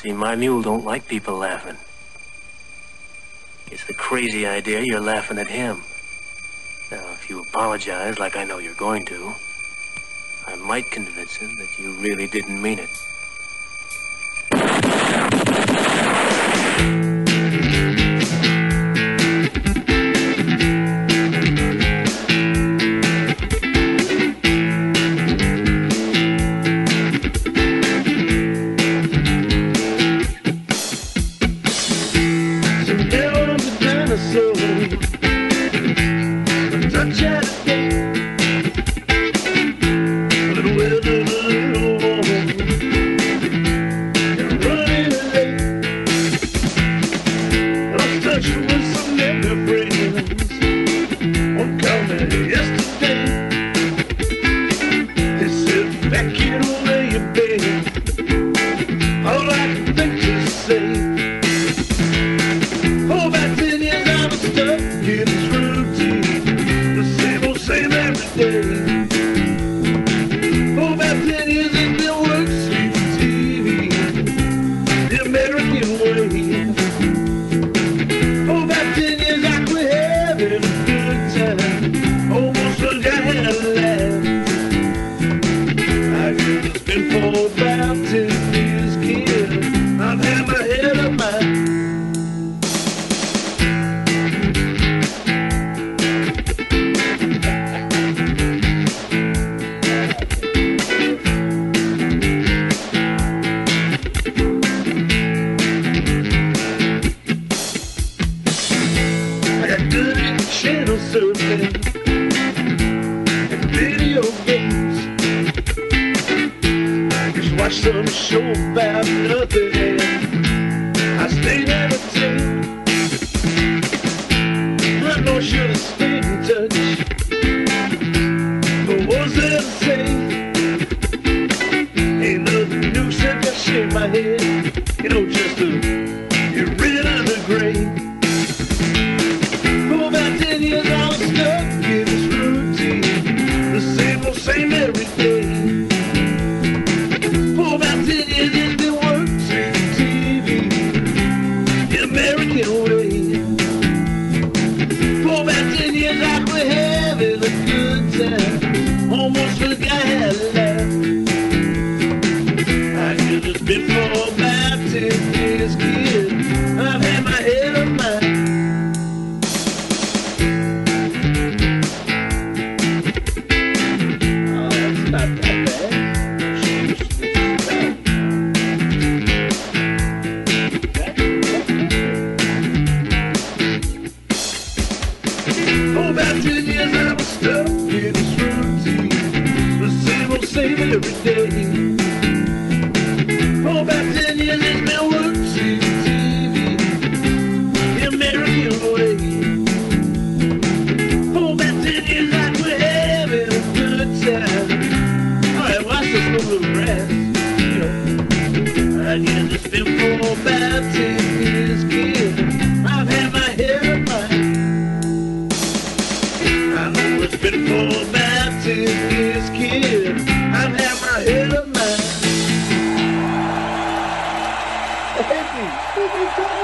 See, my mule don't like people laughing. It's the crazy idea you're laughing at him. Now, if you apologize like I know you're going to, I might convince him that you really didn't mean it. Some show about nothing else. I stayed entertained. I know I should have stayed in touch, but what's there to say? Ain't nothing new except I shake my head, you know, just to get rid of the gray. For about 10 years I was stuck in this routine, the same old same every day. Almost forgot how to laugh. I could have been for about 10 years, kid. I've had my head on mine. Oh, that's not that bad. For about 10 years I was stuck in this routine, same every day. For about 10 years it's been work, TV, the American way. For about 10 years I quit having a good time. Alright, watch this little grass, you know. I guess it's been for about 10 years, kid. I've had my head of mine. I know it's been for about 10 years, kid. I've had my head of mine.